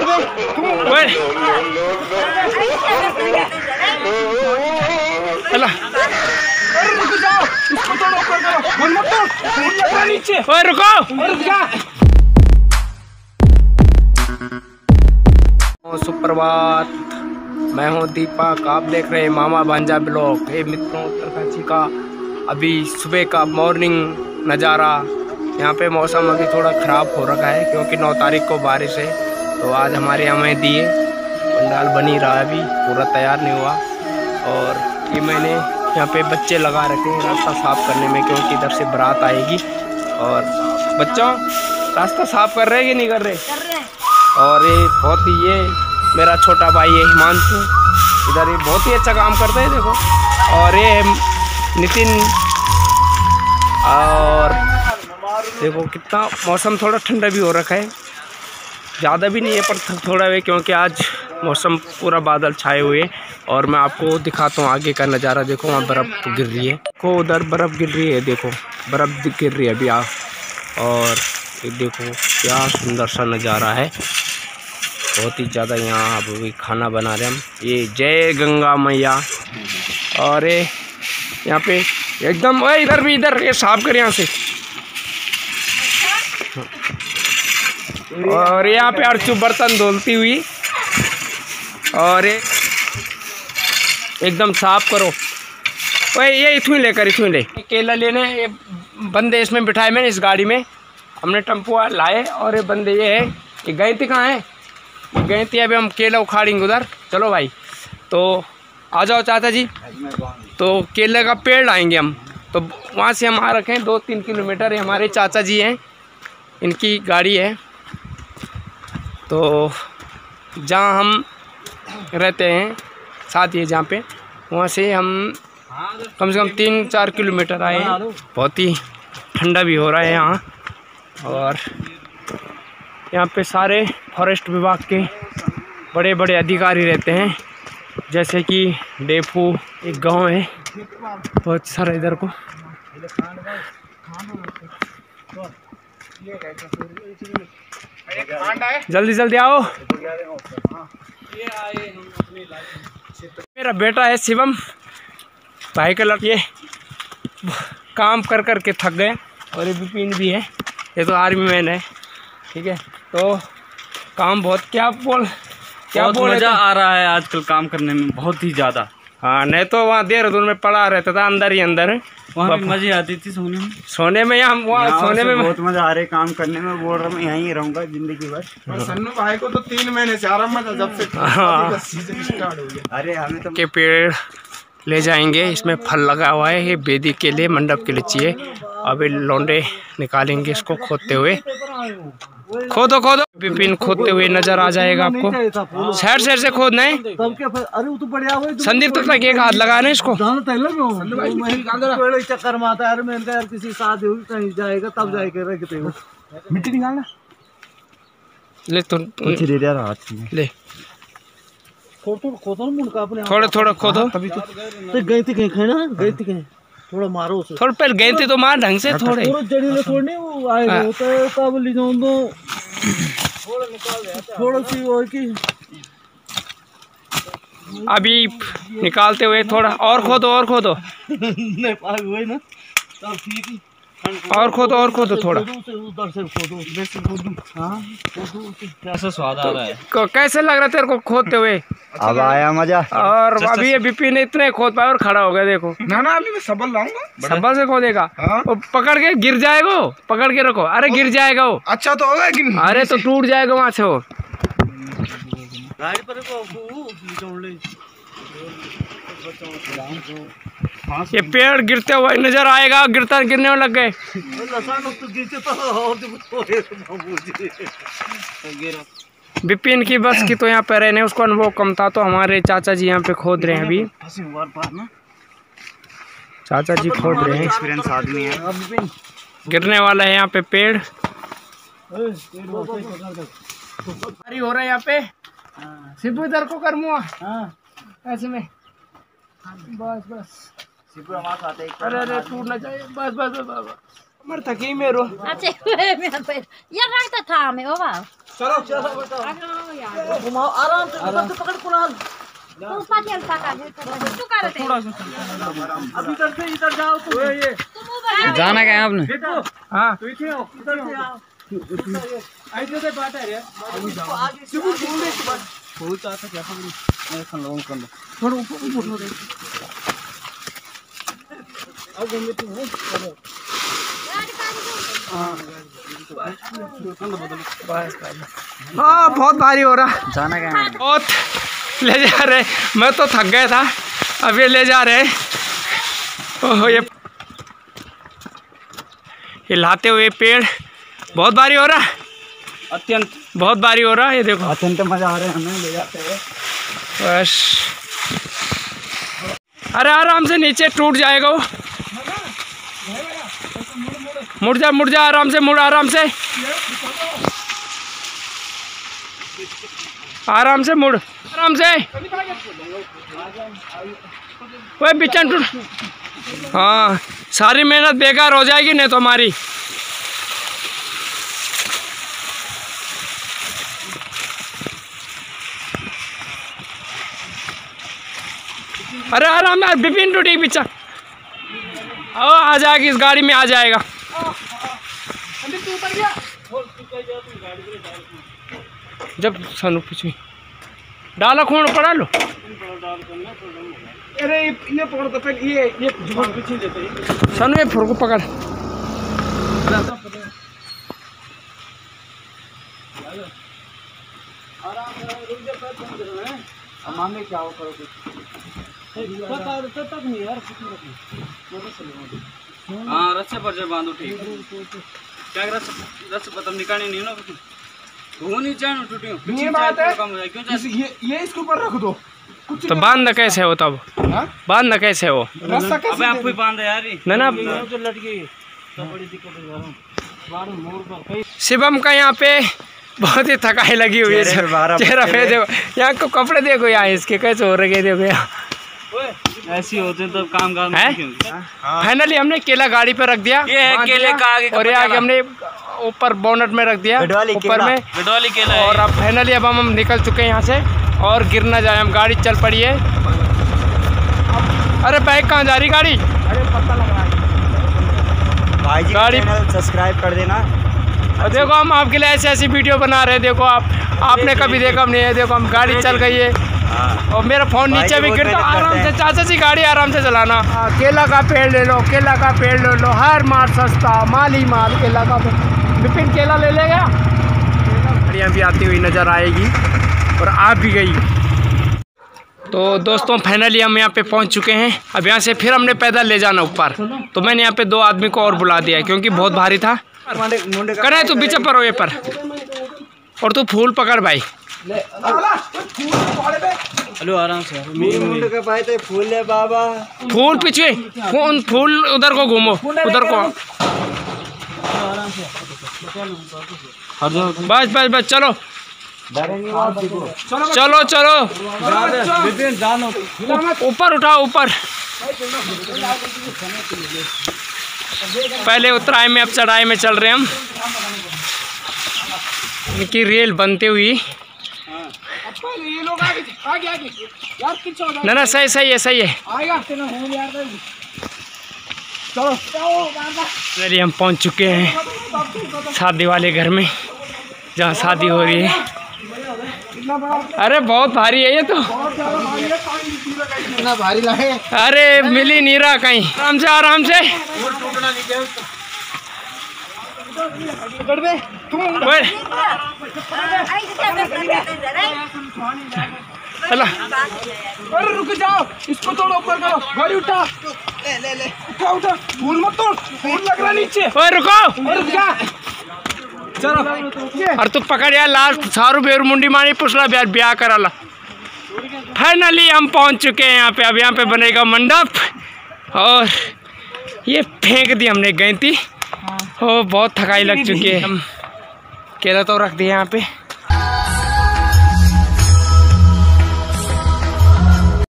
रुको। सुप्रभात, मैं हूँ दीपक, आप देख रहे हैं मामा भांजा ब्लॉग। हे मित्रों, उत्तरकाशी का अभी सुबह का मॉर्निंग नज़ारा। यहाँ पे मौसम अभी थोड़ा ख़राब हो रखा है क्योंकि 9 तारीख को बारिश है। तो आज हमारे यहाँ में दिए पंडाल बनी रहा है, अभी पूरा तैयार नहीं हुआ। और ये मैंने यहाँ पे बच्चे लगा रखे हैं रास्ता साफ़ करने में, क्योंकि इधर से बारात आएगी। और बच्चों रास्ता साफ़ कर रहे हैं कि नहीं कर रहे? और ये बहुत ही, ये मेरा छोटा भाई है हिमांशु, इधर ये बहुत ही अच्छा काम करते हैं देखो। और ये नितिन, और देखो कितना मौसम थोड़ा ठंडा भी हो रखा है, ज़्यादा भी नहीं है पर थोड़ा है, क्योंकि आज मौसम पूरा बादल छाए हुए। और मैं आपको दिखाता हूँ आगे का नज़ारा। देखो वहाँ बर्फ़ गिर रही है, को उधर बर्फ़ गिर रही है, देखो बर्फ़ गिर रही है अभी आप। और ये देखो क्या सुंदर सा नज़ारा है, बहुत ही ज़्यादा। यहाँ अभी खाना बना रहे हम, ये जय गंगा मैया। और ये यहाँ पे एकदम, इधर भी, इधर ये साफ कर यहाँ से। और यहाँ पे अर्चू बर्तन धोलती हुई, और ये एकदम साफ करो। वही ये इथुई लेकर, इथुई ले केला लेने, ये बंदे इसमें बिठाए मैंने इस गाड़ी में, हमने टेम्पो लाए। और ये बंदे ये है, ये गए थे कहाँ है, गए थे अभी हम केला उखाड़ेंगे उधर। चलो भाई, तो आ जाओ चाचा जी। तो केले का पेड़ लाएंगे हम, तो वहाँ से हम आ रखे हैं 2-3 किलोमीटर। हमारे चाचा जी हैं, इनकी गाड़ी है। तो जहाँ हम रहते हैं साथ ही जहाँ पे, वहाँ से हम कम से कम 3-4 किलोमीटर आए हैं। बहुत ही ठंडा भी हो रहा है यहाँ। और यहाँ पे सारे फॉरेस्ट विभाग के बड़े बड़े अधिकारी रहते हैं, जैसे कि डेफू एक गांव है, बहुत सारा इधर को। जल्दी जल्दी आओ। मेरा बेटा है शिवम, भाई का लड़का, ये काम कर कर के थक गए। और ये विपिन भी है, ये तो आर्मी मैन है, ठीक है। तो काम बहुत, क्या बोल मज़ा आ रहा है आजकल काम करने में, बहुत ही ज़्यादा। हाँ, नहीं तो वहाँ देहरादून में पड़ा रहता था अंदर ही अंदर, वहाँ भी मज़े आती थी सोने में। सोने में यहाँ सोने में बहुत मज़ा आ रहा है काम करने में। बोल रहा मैं यहीं रहूँगा जिंदगी भर। सन्नू भाई को तो 3 महीने से आराम में था, जब से सीजन स्टार्ट हो गया। अरे हमें तो के पेड़ ले जाएंगे, इसमें फल लगा हुआ है, ये बेदी के लिए, मंडप के लिए चाहिए। अभी लौंडे निकालेंगे इसको खोदते हुए। खोदो खोदो, विपिन खोदते हुए नजर आ जाएगा आपको। साइड से खोदना है। संदीप तक एक हाथ लगाना है इसको। चक्कर में आता है, मैंने कहा यार किसी शादी हुई कहीं जाएगा तब जाएगा, रखते हो मिट्टी निकालना। ले तो ले थोड़ा थोड़ा खोदो। गई थी कहीं खाना, गई थी कहीं, थोड़ा मारो उसे। थोड़ा पहले गए थे तो मार ढंग से, थोड़े जड़ी छोड़ने वो आए होते हैं, तब ले जाऊं तो थोड़ा सी और की। अभी निकालते हुए थोड़ा और खोदो, और खोदो, नहीं पाग हुए ना, तब ठीक है। और खोदो थोड़ा। उधर से खोदो। हाँ, कैसा स्वाद आ रहा है, कैसे लग रहा है तेरे को खोदते हुए? अब आया मजा। और अभी ये विपिन ने इतने खोद पाया और खड़ा हो गया, देखो। ना अभी मैं सबल लाऊंगा। सबल से खोदेगा? हाँ? वो पकड़ के गिर जाएगा, पकड़ के रखो। अरे गिर जाएगा वो। अच्छा तो होगा कि नहीं? अरे तो टूट जाएगा वहाँ से वो। गाड़ी पर ये पेड़ गिरते हुए नजर आएगा, गिरने में लग गए। विपिन की बस की तो यहाँ पे रहने, उसको अनुभव कम था, तो हमारे चाचा जी यहाँ पे खोद रहे हैं अभी। चाचा जी खोद रहे हैं, एक्सपीरियंस आदमी है। गिरने वाला है यहाँ पे पेड़। हो रहा है यहाँ पे। सिद्धू इधर को कर मुआ ऐसे में, बस अरे टूट ना जाए, बस मर थकी मेरो। अच्छा ये रखता था हमें, ओ वाह। चलो घुमाओ आराम से, ऊपर से पकड़ कुणाल। अब इधर से इधर जाओ तुम। ये जाना क्या है आपने? हाँ इधर से आओ। आइडिया से बात है रे। आगे से बोल दे बात। बहुत चाहता क्या मैं कर लो थोड़ा ऊपर उठो रे। अब घूमते तुम हो चलो। हाँ बहुत भारी हो रहा। जाना क्या है? बहुत ले जा रहे, मैं तो थक गया था, अब ये ले जा रहे। ओह ये हिलाते हुए पेड़ बहुत भारी हो रहा, अत्यंत बहुत भारी हो रहा है। ये देखो अत्यंत मजा आ रहा है हमें ले जाते हुए। बस अरे आराम से, नीचे टूट जाएगा वो। मुड़ जा आराम से, मुड़ आराम से, आराम से मुड़, आराम से। वह बिचन टूट, हाँ सारी मेहनत बेकार हो जाएगी नहीं तो हमारी। अरे आराम यार, बिपिन टूटी पीछा। आ जाएगी, इस गाड़ी में आ जाएगा। जब सनु कुछ डाला खून पड़ा लो। अरे ये पकड़ तो पहले ये जुबान पीछे लेते सनु ये फुर को पकड़। मामले क्या हो करो कुछ तक नहीं यार। हाँ रस्से पर जो बांधो ठीक। क्या रस्से पता निकालने नहीं ना कुछ। वो नहीं जानो टूटियो। ये बात है। क्यों ये इसके ऊपर रख दो। तो बांधना कैसे हो तब? बांधना कैसे हो? रास्ता कैसे? अबे आप ही बांधे यार। ना ना तो लटकी तो बड़ी दिक्कत है यार। बाहर मोड़ पर शिवम का यहाँ पे बहुत ही थकाई लगी हुई है। चेहरा पे देखो, यहाँ को कपड़े देखो, यहाँ इसके कैसे हो रहे देखो यहाँ। ऐसी होते तब काम फाइनली हमने केला गाड़ी पे रख दिया। ये है केले का आगे और ये आगे हमने ऊपर बोनट में रख दिया, ऊपर में गडवाली केला है। और अब फाइनली अब हम निकल चुके हैं यहाँ से और गिर ना जाए हम। गाड़ी चल पड़ी है। अरे बाइक कहाँ जा रही गाड़ी? अरे पता लग रहा है भाई जी गाड़ी सब्सक्राइब कर देना। और देखो हम आपके लिए ऐसी ऐसी वीडियो बना रहे हैं। देखो आपने कभी देखा नहीं है। देखो हम गाड़ी चल गई है और मेरा फोन नीचे भी गिरता। आराम से चाचा जी गाड़ी आराम से चलाना। केला का पेड़ ले लो, केला का पेड़ ले लो, हर माल सस्ता, माल ही माल। केला का विपिन केला ले लेगा। गाड़ियाँ भी आती हुई नज़र आएगी और आ भी गई। तो दोस्तों फाइनली हम यहाँ पे पहुँच चुके हैं। अब यहाँ से फिर हमने पैदल ले जाना ऊपर। तो मैंने यहाँ पे 2 आदमी को और बुला दिया क्योंकि बहुत भारी था। करे तू पीछे पर हो ये पर, और तू फूल पकड़ भाई। हेलो आराम से। मुंडे के पाए थे फूल ले बाबा। फूल पीछे, फूल उधर को घूमो, उधर को। बस बस बस चलो चलो चलो। ऊपर उठाओ ऊपर। पहले उतराई में, अब चढ़ाई में चल रहे हैं हम। इनकी रेल बनते हुई। ना ना सही सही है, सही है। चलिए हम पहुंच चुके हैं शादी वाले घर में, जहाँ शादी हो रही है। अरे बहुत भारी है ये तो। इतना भारी लाए। अरे मिल ही नहीं रहा कहीं। आराम से आराम से। चला अरे रुक जाओ, इसको थोड़ा ऊपर करो। गाड़ी उठा, ले ले उठा उठा। फूल मत तोड़, फूल लग रहा नीचे। ओए रुको, रुक जा। चलो और तू पकड़ यार। लास्ट सारू बेर मुंडी मारी पुछला ब्याह कराला। फाइनली हम पहुंच चुके हैं यहाँ पे। अब यहाँ पे बनेगा मंडप। और ये फेंक दी हमने गई थी। ओ बहुत थकाई लग चुकी है। हम केला तो रख दिए यहाँ पे।